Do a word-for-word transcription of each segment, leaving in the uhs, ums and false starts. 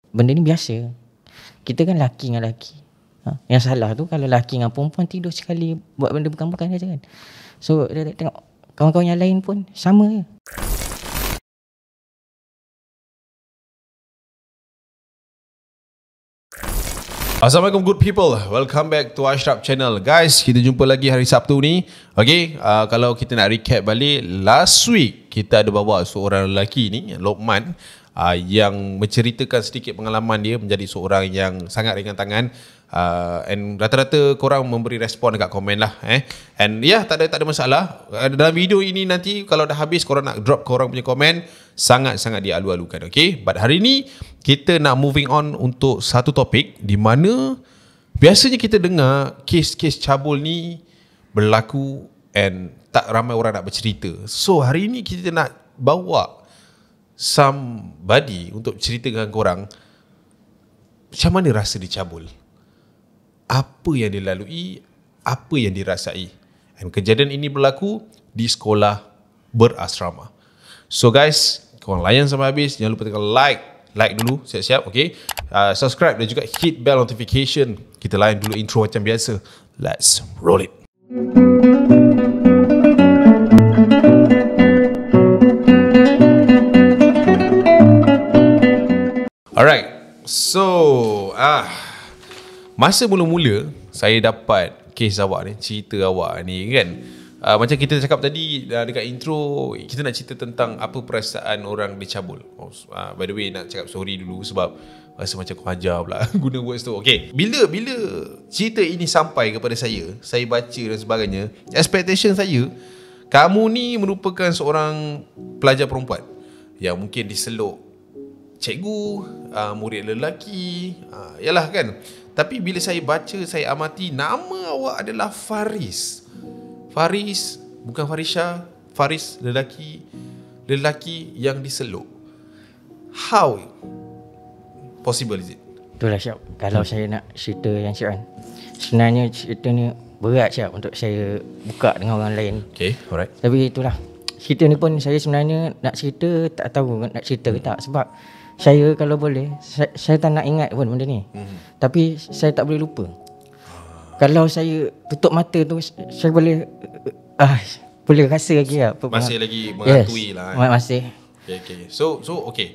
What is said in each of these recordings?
benda ni biasa. Kita kan laki dengan laki. Ha? Yang salah tu kalau laki dengan perempuan tidur sekali buat benda bukan-bukan saja kan. So dia tengok kawan-kawan yang lain pun sama je. Assalamualaikum good people. Welcome back to Ashraf Channel. Guys, kita jumpa lagi hari Sabtu ni. Okay, uh, kalau kita nak recap balik, last week kita ada bawa seorang lelaki ni, Lokman, uh, yang menceritakan sedikit pengalaman dia menjadi seorang yang sangat ringan tangan. Uh, and rata-rata korang memberi respon dekat komen lah eh. And ya, yeah, tak ada tak ada masalah. uh, Dalam video ini nanti kalau dah habis korang nak drop korang punya komen, sangat-sangat dialu-alukan. Okay, but hari ni kita nak moving on untuk satu topik di mana biasanya kita dengar kes-kes cabul ni berlaku and tak ramai orang nak bercerita. So hari ni kita nak bawa somebody untuk cerita dengan korang macam mana rasa dicabul, apa yang dilalui, apa yang dirasai. Dan kejadian ini berlaku di sekolah berasrama. So guys, korang layan sampai habis. Jangan lupa tekan like. Like dulu, siap-siap, okay. uh, Subscribe dan juga hit bell notification. Kita layan dulu intro macam biasa. Let's roll it. Alright, so ah, masa mula-mula saya dapat kes awak ni, cerita awak ni kan, uh, macam kita cakap tadi uh, dekat intro, kita nak cerita tentang apa perasaan orang dicabul. Oh, uh, by the way, nak cakap sorry dulu sebab rasa macam kau ajar pula guna words tu. Okay, bila bila cerita ini sampai kepada saya, saya baca dan sebagainya, expectation saya, kamu ni merupakan seorang pelajar perempuan yang mungkin diseluk cikgu, uh, murid lelaki, uh, yalah kan. Tapi bila saya baca, saya amati, nama awak adalah Faris. Faris, bukan Farisha. Faris, lelaki lelaki yang diseluk. How possible is it? Itulah Syab, kalau hmm. saya nak cerita yang Syab kan, sebenarnya cerita ni berat Syab untuk saya buka dengan orang lain. Okay, alright. Tapi itulah, cerita ni pun saya sebenarnya nak cerita, tak tahu nak cerita ke tak. Sebab saya kalau boleh, saya, saya tak nak ingat pun benda ni. hmm. Tapi saya tak boleh lupa. Kalau saya tutup mata tu, saya boleh ah boleh rasa lagi lah. Masih lagi menghantui yes, lah kan? Masih. Okay, okay. So, so okay.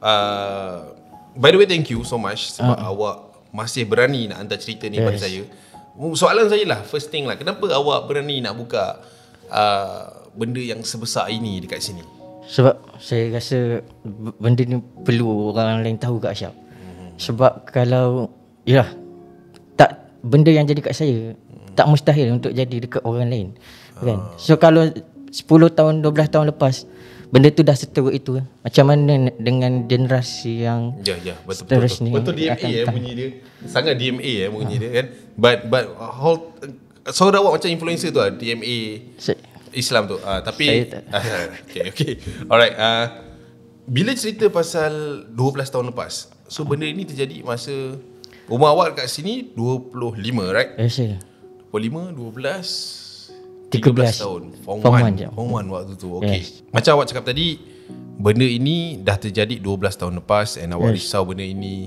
Uh, by the way, thank you so much sebab uh. awak masih berani nak hantar cerita ni yes. pada saya. Soalan saya lah, first thing lah, kenapa awak berani nak buka uh, benda yang sebesar ini dekat sini? Sebab saya rasa benda ni perlu orang lain tahu kat Syab. hmm. Sebab kalau yalah, tak, benda yang jadi kat saya hmm. tak mustahil untuk jadi dekat orang lain kan. uh. So kalau sepuluh tahun, dua belas tahun lepas benda tu dah seteruk itu, macam mana dengan generasi yang ya ya betul betul, betul. Betul D M A eh bunyi dia. Sangat D M A eh bunyi uh. dia kan. But but whole, saudara awak macam influencer tu ah, D M A Se- Islam tu. Uh, tapi uh, okay okay. Alright. Uh, bila cerita pasal dua belas tahun lepas, so benda ini terjadi masa umur awak kat sini dua puluh lima, right? Yes, sir. dua puluh lima, dua belas, tiga belas tahun. Form one. Form one waktu tu. Okay. Yes. Macam awak cakap tadi, benda ini dah terjadi dua belas tahun lepas and awak yes. risau benda ini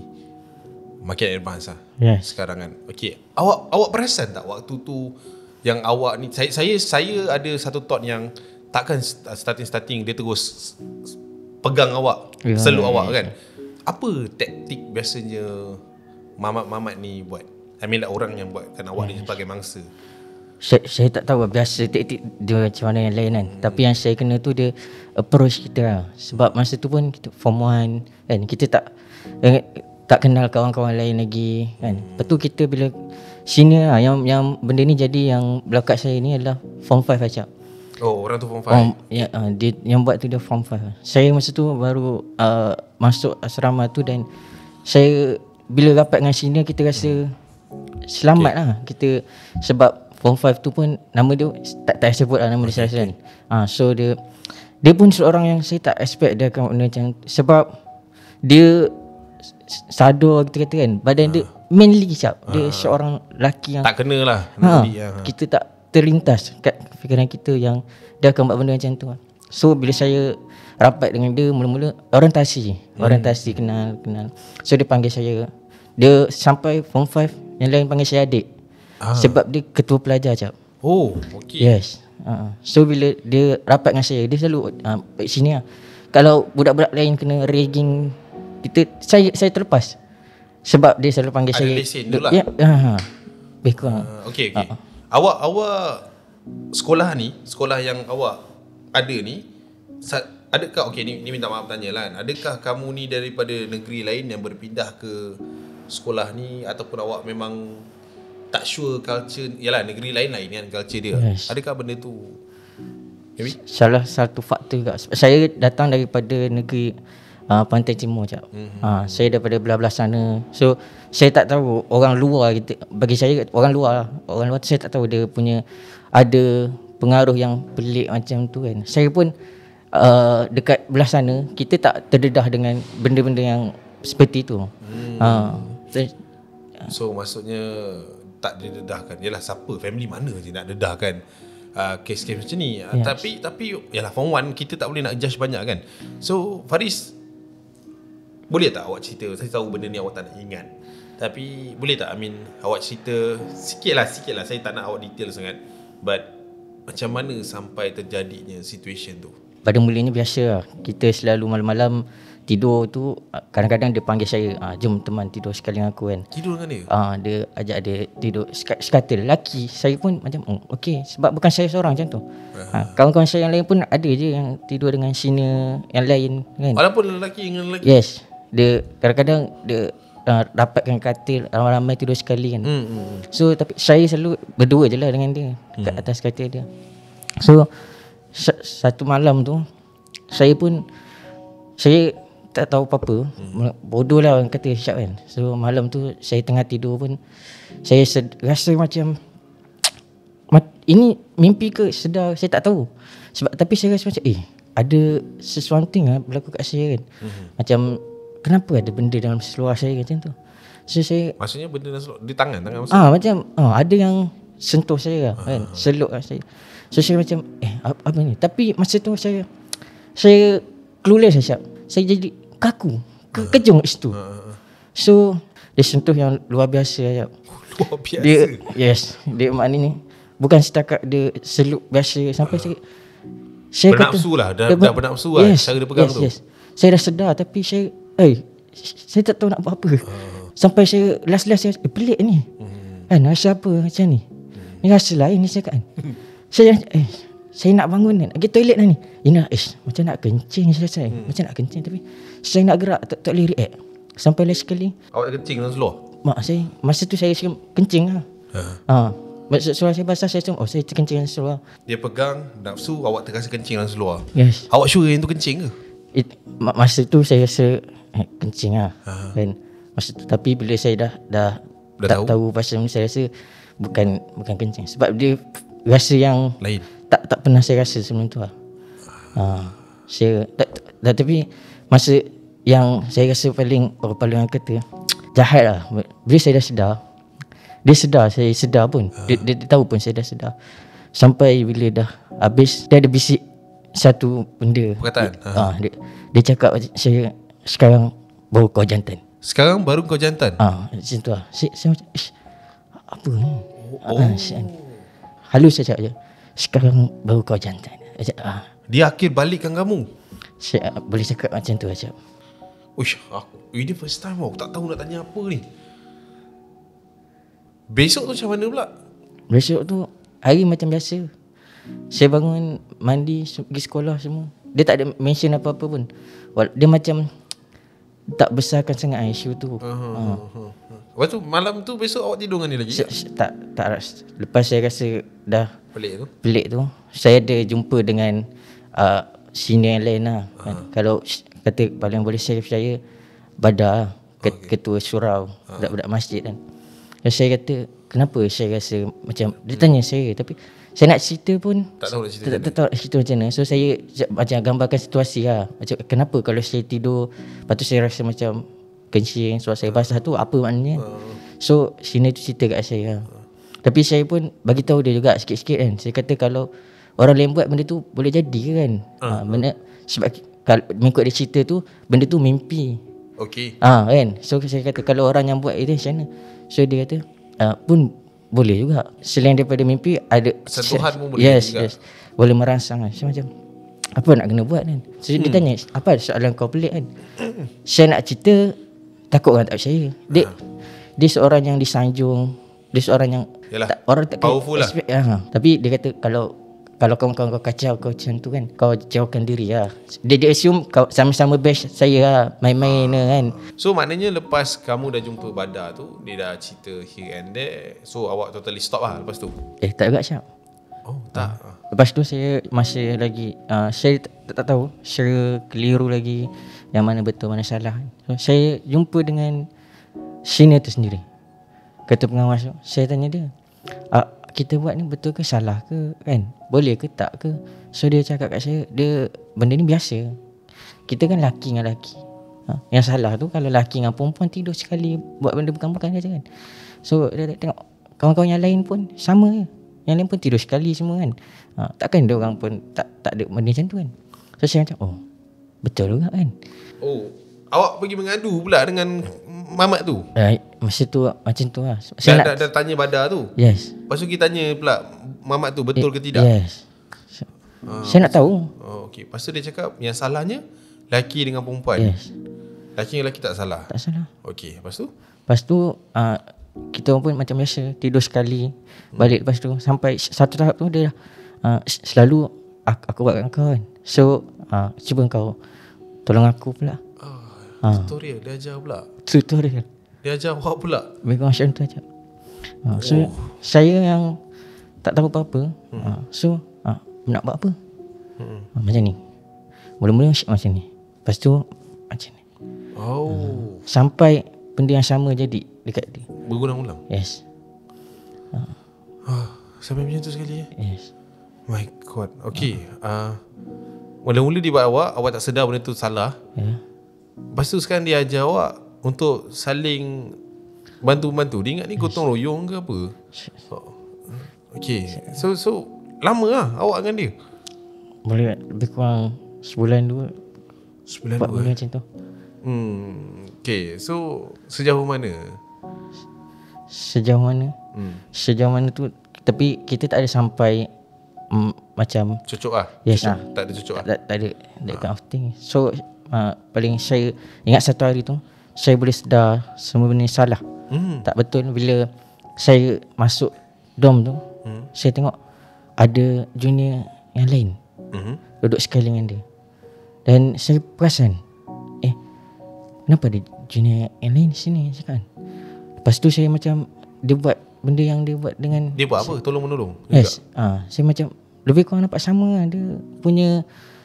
makin advance lah. Yes. Sekarang kan. Okay. Awak awak perasan tak waktu tu yang awak ni, saya saya saya ada satu thought yang takkan starting-starting dia terus pegang awak, yeah, seluk yeah, awak yeah. kan. Apa taktik biasanya mamat-mamat ni buat? I mean like orang yang buatkan awak yeah. ni sebagai mangsa. Saya, saya tak tahu biasa taktik dia macam mana yang lain kan. Hmm. Tapi yang saya kena tu dia approach kita lah. Sebab masa tu pun kita form one kan, kita tak eh, tak kenal kawan-kawan lain lagi kan. Hmm. Lepas tu kita bila senior lah, yang yang benda ni jadi yang belakang saya ni adalah form five aja. Oh, orang tu form five. Um, ya, uh, dia yang buat tu dia form five. Saya masa tu baru uh, masuk asrama tu dan saya bila rapat dengan senior kita rasa hmm. selamat okay. lah kita, sebab form five tu pun nama dia tak tak sebut lah nama dia kan. Ah uh, so dia dia pun seorang yang saya tak expect dia akan benda macam, sebab dia sadar kita kata kan, badan ha. dia manly siap. Dia ha. seorang lelaki yang tak kena lah ha, dia, ha. kita tak terlintas kat fikiran kita yang dia akan buat benda macam tu. So bila saya rapat dengan dia mula-mula orientasi. Hmm. Orientasi kenal kenal. So dia panggil saya. Dia sampai form five yang lain panggil saya adik. Ah. Sebab dia ketua pelajar cap. Oh, okey. Yes. Uh, so bila dia rapat dengan saya, dia selalu uh, sini lah. Kalau budak-budak lain kena ragging kita, saya saya terlepas. Sebab dia selalu panggil ada saya. Ada lesen tu lah. Ya. Uh, lebih kurang. Uh, okey okey. Uh, awak awak sekolah ni, sekolah yang awak ada ni, adakah okey ni, ni minta maaf tanya lah. Adakah kamu ni daripada negeri lain yang berpindah ke sekolah ni, ataupun awak memang tak sure culture, yalah negeri lain lain kan culture dia. Yes. Adakah benda tu maybe? Salah satu faktor juga. Saya datang daripada negeri uh, Pantai Timur cak. Mm-hmm. Uh, saya daripada belah-belah sana. So saya tak tahu orang luar kita, bagi saya orang luar, orang luar tu saya tak tahu dia punya ada pengaruh yang pelik macam tu kan. Saya pun uh, dekat belah sana kita tak terdedah dengan benda-benda yang seperti tu. Hmm. Uh, so maksudnya tak didedahkan. Yalah siapa, family mana je nak dedahkan uh, kes-kes macam ni. Yes. Tapi tapi yalah form one kita tak boleh nak judge banyak kan. So Faris, boleh tak awak cerita? Saya tahu benda ni awak tak nak ingat. Tapi boleh tak I mean awak cerita sikit lah, sikit lah. Saya tak nak awak detail sangat. But macam mana sampai terjadinya situation tu? Pada mulanya biasa lah. Kita selalu malam-malam tidur tu, kadang-kadang dia panggil saya, ah, jom teman tidur sekali dengan aku kan. Tidur dengan dia? Ah, dia ajak dia tidur sekata lelaki. Saya pun macam oh, okey, sebab bukan saya seorang macam tu. Uh-huh. Ah, kawan-kawan saya yang lain pun ada je yang tidur dengan senior yang lain kan. Walaupun lelaki dengan lelaki. Yes. Dia kadang-kadang dia uh, dapatkan katil ramai-ramai tidur sekali kan. Hmm. So tapi saya selalu berdua je lah dengan dia kat hmm. atas katil dia. So satu malam tu saya pun saya tak tahu apa-apa. Hmm. Bodoh lah orang kata Syab kan. So malam tu saya tengah tidur pun saya sed- rasa macam ini mimpi ke sedar, saya tak tahu. Sebab tapi saya rasa macam eh ada sesuatu yang berlaku kat saya kan. Hmm. Macam kenapa ada benda dalam seluar saya macam tu. So saya maksudnya benda dalam seluar di tangan tangan maksud. Ah macam ah ada yang sentuh saya lah, kan. Seluk kat saya. So saya macam eh apa, apa ni? Tapi masa tu saya saya clueless Syab. Saya jadi kaku, ke, kejung kat situ. So dia sentuh yang luar biasa Syab. Luar biasa. Dia yes, dia maknanya bukan setakat dia seluk biasa sampai saya saya bernafsu kata, lah, dah, dah bernafsu lah yes, cara dia pegang yes, tu. Yes. Saya dah sedar tapi saya eh saya tak tahu nak buat apa. Uh. Sampai saya last-last saya eh, pelik ni. Hmm. Kan rasa apa macam ni? Hmm. Ni rasa lain ni saya kan. saya eh saya nak bangun kan. Pergi toilet dah ni. Ina ish macam nak kencing saya saya. Hmm. Macam nak kencing tapi saya nak gerak tak tak boleh react. Sampai last sekali awak kencing dalam seluar? Mak saya masa tu saya kencing lah. Ha. Ha. Maksud suara saya basah saya cuma oh saya terkencing dalam seluar. Dia pegang nafsu awak terasa kencing dalam seluar. Yes. Awak sure yang tu kencing ke? It, masa tu saya rasa eh, kencing lah. Ha. Kan masa tu tapi bila saya dah dah, dah tak tahu, tahu pasal ni saya rasa bukan bukan kencing sebab dia rasa yang lain. Tak tak pernah saya rasa sebelum tu lah. Ha. Saya tak, tak, tapi masa yang saya rasa paling orang paling orang kata jahat lah. Bila saya dah sedar, dia sedar, saya sedar pun. Uh. Dia, dia, dia tahu pun saya dah sedar. Sampai bila dah habis, dia ada bisik satu benda. Perkataan? Dia, uh. dia, dia cakap saya sekarang baru kau jantan. Sekarang baru kau jantan? Ah, uh, macam tu lah. Saya, saya macam, ish, apa ni? Oh. Uh, uh, halus saya cakap je. Sekarang baru kau jantan. Uh. Dia akhir balikkan kamu? Saya uh, boleh cakap macam tu macam. Uish, aku, ini first time aku tak tahu nak tanya apa ni. Besok tu macam mana pula? Besok tu hari macam biasa. Saya bangun, mandi, pergi sekolah semua. Dia tak ada mention apa-apa pun. Dia macam tak besarkan sangat isu tu. Uh-huh, uh. uh-huh. Lepas tu malam tu besok awak tidur dengan dia lagi? Se- tak, tak. Lepas saya rasa dah pelik tu. Pelik tu. Saya ada jumpa dengan uh, senior yang lain lah. Uh-huh. Kan? Kalau kata paling boleh saya saya Badar, okay. Ketua surau uh-huh. budak-budak masjid kan. Dan saya kata kenapa saya rasa macam dia tanya saya tapi saya nak cerita pun tak tahu nak cerita. Tak, tak tahu cerita macam mana. So saya macam gambarkan situasi lah. Macam kenapa kalau saya tidur lepas tu saya rasa macam kencing, suara saya basah tu apa maknanya. Uh. So sini tu cerita kat saya. Uh. Tapi saya pun bagi tahu dia juga sikit-sikit kan. Saya kata kalau orang lain buat benda tu boleh jadi kan. Uh. Ha, benda sebab kalau mengikut dia cerita tu, benda tu mimpi. Okay. Ah kan. So saya kata kalau orang yang buat itu macam mana? So dia kata ah, pun boleh juga. Selain daripada mimpi ada sentuhan pun boleh yes, juga. Yes. Boleh merangsang kan. So macam apa nak kena buat kan? So hmm. dia tanya, apa soalan kau pelik kan? Saya nak cerita, takut orang tak percaya. Dia ha. dia seorang yang disanjung, dia seorang yang yalah, tak, orang tak powerful lah. expect, ha. Tapi dia kata kalau kalau kawan-kawan kau kacau kau macam tu kan, kau jauhkan diri lah. Dia, dia assume kau sama-sama batch saya lah, main-main lah kan. So maknanya lepas kamu dah jumpa Badar tu, dia dah cerita here and there, so awak totally stop lah lepas tu? Eh tak juga Syab. Oh tak. Ha. Lepas tu saya masih lagi uh, saya tak, tak, tak tahu, saya keliru lagi yang mana betul mana salah. So, saya jumpa dengan senior tu sendiri, ketua pengawas tu. Saya tanya dia, uh, kita buat ni betul ke salah ke kan? Boleh ke tak ke? So dia cakap kat saya, dia benda ni biasa. Kita kan laki dengan laki. Ha? Yang salah tu kalau laki dengan perempuan tidur sekali buat benda bukan-bukan saja kan. So dia tengok kawan-kawan yang lain pun sama je. Yang lain pun tidur sekali semua kan. Ha, takkan dia orang pun tak tak ada benda macam tu kan. So saya macam oh betul juga kan. Oh, awak pergi mengadu pula dengan Mamat tu? Eh, masa tu macam tu lah. Saya dah, nak, dah, dah tanya Badar tu? Yes. Lepas tu kita tanya pula Mamat tu betul eh, ke tidak? Yes. Ah, saya nak tahu. Oh, okay. Lepas tu dia cakap yang salahnya lelaki dengan perempuan. Yes. Lelaki dengan lelaki tak salah? Tak salah. Okay, lepas tu? Lepas tu uh, kita pun macam biasa tidur sekali, balik lepas tu sampai satu tahap tu dia uh, selalu aku, aku buat kat kau kan. So uh, cuba kau tolong aku pula. Ah, tutorial dia ajar pula. Tutorial. Dia ajar awak pula. Mereka macam tu aja. Uh, so oh. saya yang tak tahu apa-apa. Hmm. Uh, so uh, nak buat apa? Hmm. Uh, macam ni. Mula-mula macam ni. Lepas tu macam ni. Oh. Uh, sampai benda yang sama jadi dekat dia. Berulang-ulang? Yes. Uh. Ah, sampai macam tu sekali ya? Yes. My God. Okay. Uh. Uh, mula-mula dia buat awak, awak tak sedar benda tu salah. Yeah. Lepas tu sekarang dia ajar awak untuk saling bantu-bantu. Dia ingat ni gotong royong ke apa? Oh. Okay. So so lama lah awak dengan dia? Boleh lebih kurang sebulan dua. Sebulan dua dua macam tu. Hmm. Okay. So sejauh mana? Sejauh mana? Hmm. Sejauh mana tu. Tapi kita tak ada sampai mm, macam cocok lah. Yes, cocok. ah. Tak ada cocok lah. Tak, tak ada that kind of thing. So uh, paling saya ingat satu hari tu saya boleh sedar semua benda salah. Hmm. Tak betul bila saya masuk dom tu. Hmm. Saya tengok ada junior yang lain. Hmm. Duduk sekali dengan dia. Dan saya perasan, eh kenapa ada junior yang lain di sini cakap. Lepas tu saya macam dia buat benda yang dia buat dengan dia buat apa? Tolong menolong. Yes. Ah, ha, saya macam lebih kurang nampak sama lah. Dia punya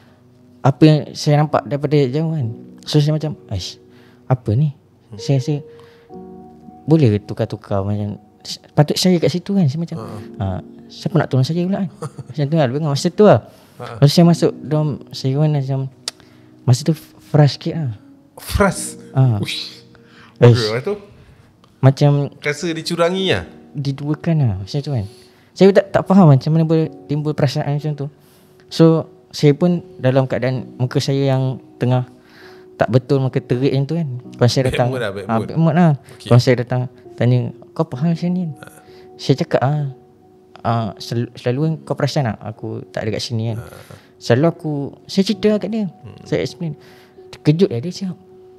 apa yang saya nampak daripada jauh kan. So saya macam, "Aish, apa ni?" Hmm. Saya rasa boleh tukar-tukar macam patut saya kat situ kan. Saya macam uh. ha, siapa nak tolong saya pula kan. Macam tu lah. Lebih kurang masa tu lah. Uh. Lepas saya masuk dom, saya pun macam masa tu fresh sikit lah. Fresh? Ha. Uish. Lepas tu? Macam rasa dicurangi lah? Diduakan lah macam tu kan. Saya tak, tak faham macam mana boleh timbul perasaan macam tu. So saya pun dalam keadaan muka saya yang tengah tak betul, muka terik macam tu kan. Kawan saya datang, bad mood lah, ha, bad mood lah. Okay. Kawan saya datang tanya, kau apa hal macam ni? Ha. Saya cakap ah, ah selalu, selalu kan kau perasan tak aku tak ada kat sini kan. Ha. Selalu aku saya cerita kat dia. Hmm. Saya explain. Terkejut lah dia siap.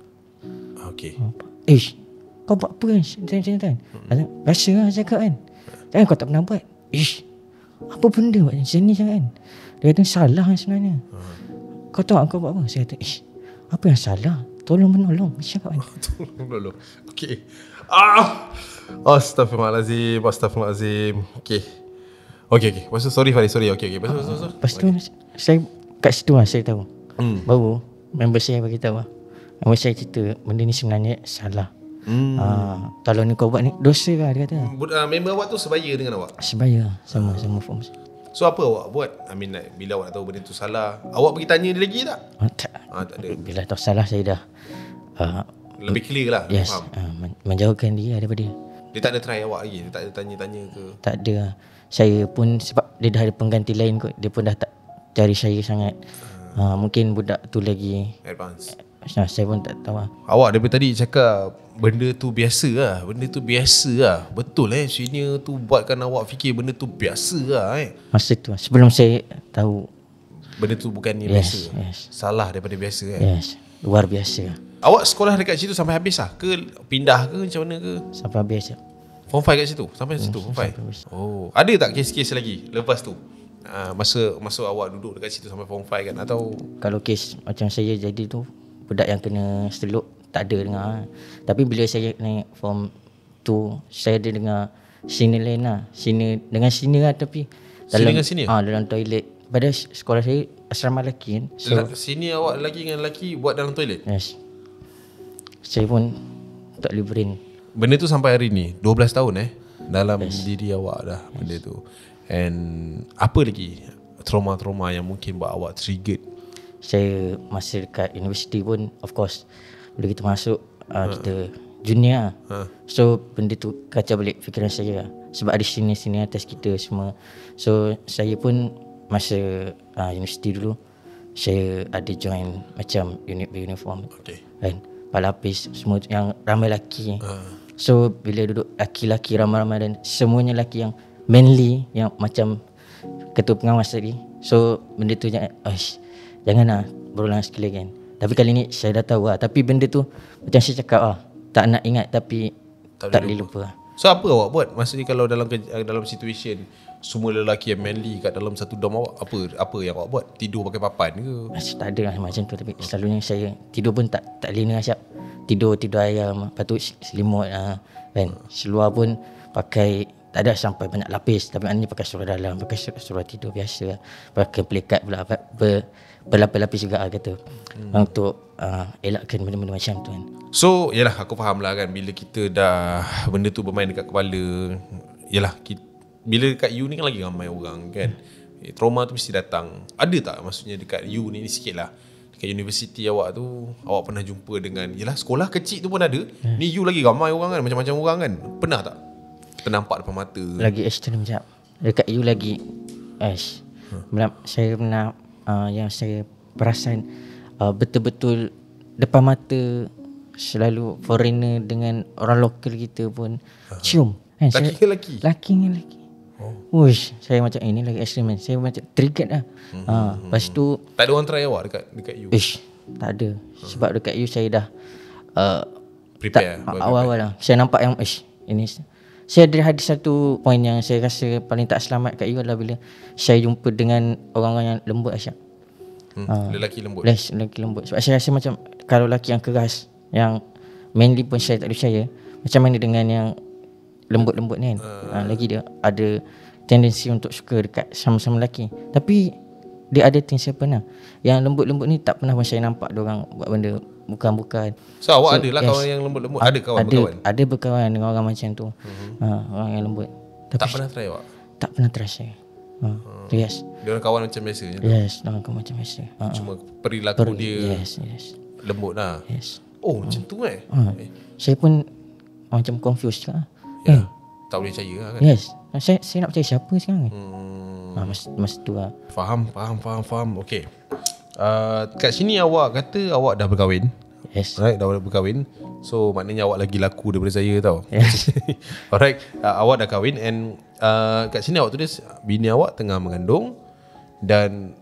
Okay. Eh, kau buat apa kan macam-macam kan. Hmm. Biasa lah cakap kan. Jangan kau tak pernah buat. Ish, apa benda buat macam ni kan. Dia kata salah kan sebenarnya. Hmm. Kau tahu kau buat apa? Saya kata, ish, apa yang salah? Tolong menolong. Cakap kan. Tolong menolong. Okay. Ah, Astaghfirullahalazim. Astaghfirullahalazim. Okay. Okay, okay. Lepas tu, sorry Farid, sorry. Okay, okay. Lepas tu, uh, lepas tu okay. Saya kat situ lah saya tahu. Hmm. Baru member saya bagi tahu lah. Member saya cerita benda ni sebenarnya salah. Hmm. Ah, kalau ni kau buat ni dosa lah dia kata. Uh, member awak tu sebaya dengan awak? Sebaya sama uh. sama form. So apa awak buat? I mean like, bila awak tahu benda tu salah, awak pergi tanya dia lagi tak? Oh, tak. Ah, tak ada. Bila tahu salah saya dah uh, lebih clear lah. Yes. Uh, menjauhkan dia daripada dia. Dia tak ada try awak lagi? Dia tak ada tanya-tanya ke? Tak ada. Saya pun sebab dia dah ada pengganti lain kot, dia pun dah tak cari saya sangat. uh, Mungkin budak tu lagi Advance. Nah, saya pun tak tahu lah. Awak daripada tadi cakap benda tu biasa lah. Benda tu biasa lah. Betul eh senior tu buatkan awak fikir benda tu biasa lah eh. Masa tu sebelum saya tahu benda tu bukan ni yes, biasa. Yes. Salah daripada biasa eh. Yes. Luar biasa. Awak sekolah dekat situ sampai habis lah? Ke pindah ke macam mana ke? Sampai habis je. Form five kat situ? Sampai situ Form five? Oh, ada tak kes-kes lagi lepas tu? Uh, masa masa awak duduk dekat situ sampai Form five kan? Atau kalau kes macam saya jadi tu, budak yang kena seteluk tak ada dengar. Tapi bila saya naik Form two, saya ada dengar senior lain lah. Senior, dengan senior lah tapi dalam, dengan senior? Ah, dalam toilet. Pada sekolah saya asrama lelaki kan. So, sini awak lelaki dengan lelaki buat dalam toilet? Yes. Saya pun tak boleh brain. Benda tu sampai hari ni dua belas tahun eh dalam yes. diri awak dah yes. benda tu. And apa lagi trauma-trauma yang mungkin buat awak triggered? Saya masa dekat universiti pun of course bila kita masuk uh, ha. kita junior ha. So benda tu kacau balik fikiran saya lah. Sebab ada senior-senior atas kita semua. So saya pun masa uh, universiti dulu saya ada join macam unit beruniform. Okay. Kan palapis semua yang ramai lelaki. Ha. So bila duduk laki-laki ramai-ramai dan semuanya lelaki yang manly, yang macam ketua pengawas tadi. So benda tu jangan, oish, janganlah berulang sekali kan. Tapi kali ni saya dah tahu lah. Tapi benda tu macam saya cakap lah, tak nak ingat tapi tak, tak boleh lupa. lupa. So apa awak buat? Maksudnya kalau dalam dalam situation semua lelaki yang manly kat dalam satu dom awak, apa apa yang awak buat? Tidur pakai papan ke? Masih tak ada lah macam tu. Tapi selalunya saya tidur pun tak tak lena siap. Tidur tidur ayam, lepas tu selimut lah, kan. Seluar pun pakai tak ada sampai banyak lapis. Tapi maknanya pakai seluar dalam, pakai seluar tidur biasa lah. Pakai pelikat pula ber, berlapis-lapis juga lah kata. hmm. Untuk uh, elakkan benda-benda macam tu kan. So yalah aku faham lah kan. Bila kita dah benda tu bermain dekat kepala, yalah kita, bila dekat U ni kan lagi ramai orang kan. hmm. eh, Trauma tu mesti datang. Ada tak maksudnya dekat U ni, ni sikit lah, dekat universiti awak tu, awak pernah jumpa dengan, yalah sekolah kecil tu pun ada. hmm. Ni U lagi ramai orang kan, macam-macam orang kan. Pernah tak ternampak depan mata? Lagi ekstrim sekejap. Dekat U lagi Aish. Hmm. Saya pernah uh, yang saya perasan uh, betul-betul depan mata selalu foreigner dengan orang lokal kita pun uh-huh. cium kan. Laki ke laki? Laki dengan laki. Oh. Uish, saya macam eh, ini lagi ekstrim kan. Saya macam triggered lah. hmm. uh, Lepas tu tak ada orang try awak dekat dekat U? Ish, tak ada. hmm. Sebab dekat U saya dah uh, prepare tak, awal-awal lah saya nampak yang ish, ini saya ada hadis satu poin yang saya rasa paling tak selamat kat U adalah bila saya jumpa dengan orang-orang yang lembut Asyik. Hmm, uh, lelaki lembut. Les, lelaki lembut. Sebab saya rasa macam kalau lelaki yang keras, yang manly pun saya tak percaya, macam mana dengan yang lembut-lembut ni kan. Uh, uh, lagi dia ada tendensi untuk suka dekat sama-sama lelaki. Tapi dia ada thing saya pernah. Yang lembut-lembut ni tak pernah pun saya nampak dia orang buat benda bukan-bukan. So awak so, ada lah yes. kawan yang lembut-lembut? Ada kawan ada, berkawan? Ada berkawan dengan orang macam tu. uh-huh. ha, Orang yang lembut. Tapi tak pernah try awak? Tak pernah try saya. ha. uh. Yes. Dia orang kawan macam biasa? Yes, dia orang kawan macam biasa. uh-huh. Cuma perilaku Peri, dia yes, yes. lembut lah? Yes. Oh uh. macam tu eh? uh. eh Saya pun macam confused lah. Ya, eh. Tak boleh percaya lah kan? Yes. Saya, saya nak percaya siapa sekarang ni? hmm. ha, Masa, masa tu lah. Faham, faham, faham, faham. Okay. Uh, kat sini awak kata awak dah berkahwin. Yes. Alright, dah berkahwin. So maknanya awak lagi laku daripada saya tau. Yes. Alright, uh, awak dah kahwin. And uh, kat sini awak tulis bini awak tengah mengandung. Dan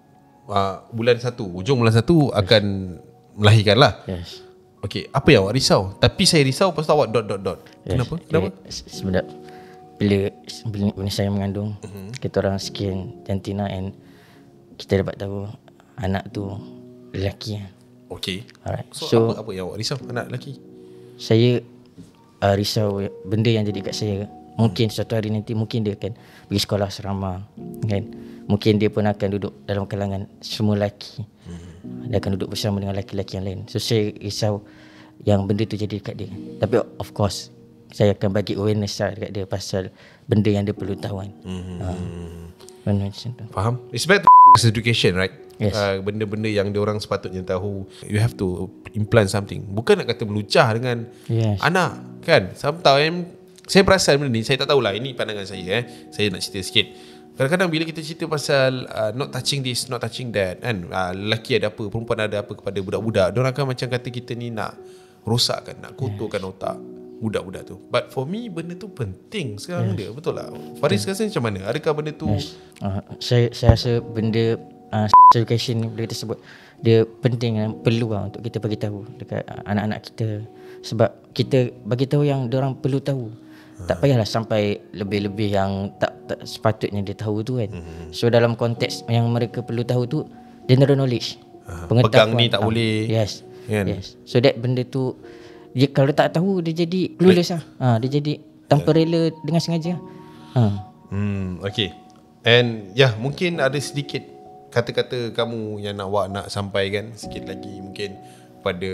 uh, bulan satu, ujung bulan satu akan melahirkan lah. Yes. Okay, apa yang awak risau? Tapi saya risau pasal awak dot dot dot. Yes. Kenapa? Kenapa? Sebenarnya bila, bila, bila saya mengandung, uh-huh. kita orang scan jantina and kita dapat tahu anak tu lelaki. Okay. Alright. So, So apa, apa yang awak risau anak lelaki? Saya uh, risau benda yang jadi kat saya. Mungkin suatu hari nanti mungkin dia akan pergi sekolah asrama kan. Mungkin dia pun akan duduk dalam kalangan semua lelaki. hmm. Dia akan duduk bersama dengan lelaki-lelaki yang lain. So saya risau yang benda tu jadi dekat dia. Tapi of course saya akan bagi awareness lah dekat dia pasal benda yang dia perlu tahu kan. hmm. uh, Benda macam tu. Faham? It's back to education, right? Yes. Uh, benda-benda yang diorang sepatutnya tahu. You have to implant something. Bukan nak kata melucah dengan yes. anak kan. Sometimes saya perasan benda ni, saya tak tahulah, ini pandangan saya eh. Saya nak cerita sikit. kadang-kadang bila kita cerita pasal uh, not touching this, not touching that kan, uh, lelaki ada apa, perempuan ada apa kepada budak-budak, diorang akan macam kata kita ni nak rosakkan, nak kotorkan yes. otak budak-budak tu. But for me benda tu penting sekarang yes. dia. Betul tak? Faris yes. rasa macam mana? Adakah benda tu yes. uh, saya saya rasa benda uh, education ni boleh kita sebut dia penting dan perlu lah untuk kita bagi tahu dekat uh, anak-anak kita, sebab kita bagi tahu yang diorang perlu tahu. Ha. Tak payahlah sampai lebih-lebih yang tak, tak sepatutnya dia tahu tu kan. Hmm. So dalam konteks yang mereka perlu tahu tu general knowledge. Ha. Pegang ni tak uh, boleh. Yes. Kan? Yes. So that benda tu dia kalau tak tahu dia jadi clueless lah. Ha, dia jadi tanpa rela dengan sengaja. Ha. Hmm, okay. And ya, yeah, mungkin ada sedikit kata-kata kamu yang nak awak nak sampaikan sikit lagi mungkin pada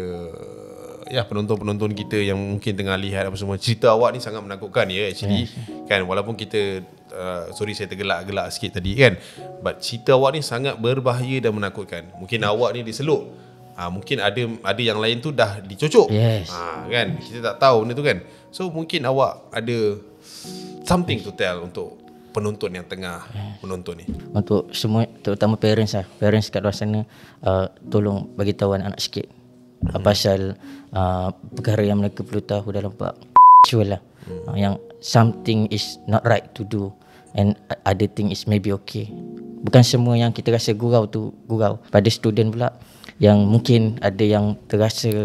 ya penonton-penonton kita yang mungkin tengah lihat apa semua. Cerita awak ni sangat menakutkan ya actually. Yes. Kan walaupun kita uh, sorry saya tergelak-gelak sikit tadi kan. But cerita awak ni sangat berbahaya dan menakutkan. Mungkin yes. awak ni diseluk. Ha, mungkin ada ada yang lain tu dah dicocok. Yes. Ha, kan kita tak tahu benda tu kan. So mungkin awak ada something to tell untuk penonton yang tengah yes. menonton ni. Untuk semua terutama parents lah. Parents kat luar sana uh, tolong bagi tahu anak-anak sikit. Hmm. Pasal uh, perkara yang mereka perlu tahu dalam bab sexual lah. Hmm. Uh, yang something is not right to do and other thing is maybe okay. Bukan semua yang kita rasa gurau tu gurau. Pada student pula yang mungkin ada yang terasa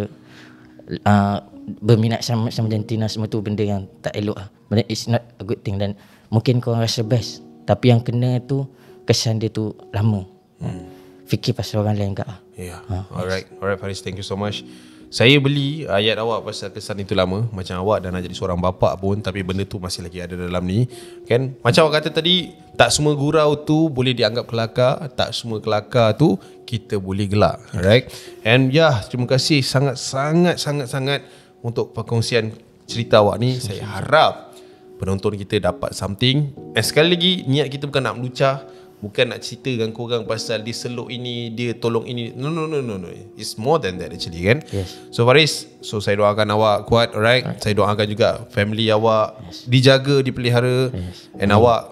uh, berminat sama, sama jantina, semua tu benda yang tak elok lah. Benda it's not a good thing dan mungkin korang rasa best. Tapi yang kena tu kesan dia tu lama. Hmm. Fikir pasal orang lain kat lah. Yeah. Ha, alright. Yes. Alright Faris, thank you so much. Saya beli ayat awak pasal kesan itu lama. Macam awak dah nak jadi seorang bapa pun, tapi benda tu masih lagi ada dalam ni kan. Macam awak kata tadi, tak semua gurau tu boleh dianggap kelakar. Tak semua kelakar tu kita boleh gelak. Alright. And ya, yeah, terima kasih sangat-sangat Sangat-sangat untuk perkongsian cerita awak ni. Saya harap penonton kita dapat something. And sekali lagi, niat kita bukan nak melucah, bukan nak cerita dengan korang pasal dia seluk ini, dia tolong ini. No, no, no, no, no. It's more than that actually kan. Yes. So Faris, so saya doakan awak kuat, alright. Right. Saya doakan juga family awak yes. dijaga, dipelihara. Yes. And mm. awak,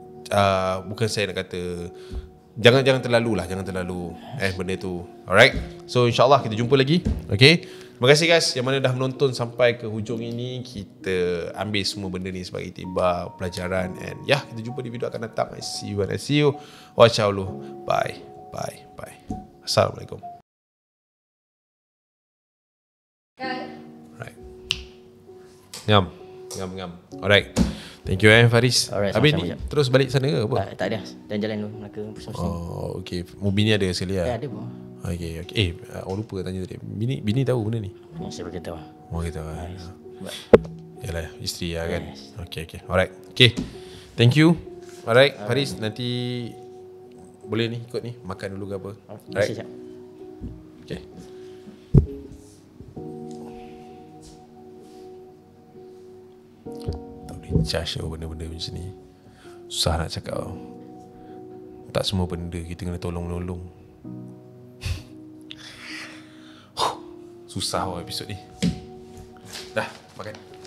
uh, bukan saya nak kata, jangan jangan terlalu lah, jangan terlalu eh benda tu. Alright. So insyaAllah kita jumpa lagi. Okay. Terima kasih guys yang mana dah menonton sampai ke hujung ini. Kita ambil semua benda ni sebagai tiba pelajaran. And ya, kita jumpa di video akan datang. I see you and I see you. Watch out lu. Bye. Bye. Bye. Assalamualaikum. Right. Ngam. Ngam, ngam. Alright. Thank you eh Faris. Alright, habis ni terus balik sana ke apa? Uh, tak ada. Dan jalan dulu Melaka. Oh, okay. Mobil ni ada sekali lah. Ya, ada pun. Okay, okay. Eh, orang lupa tanya tadi. Bini bini tahu benda ni? Saya beritahu. Oh, kita tahu. Nice. Yalah, isteri lah kan. Yes. Okay, okay. Alright. Okay. Thank you. Alright, Alright. Faris, nanti boleh ni ikut ni makan dulu ke apa? Alright. Siap. Okay. Tak boleh charge benda-benda macam ni. Susah nak cakap. Tak semua benda kita kena tolong-menolong. Susah lah episod ni. Dah, makan.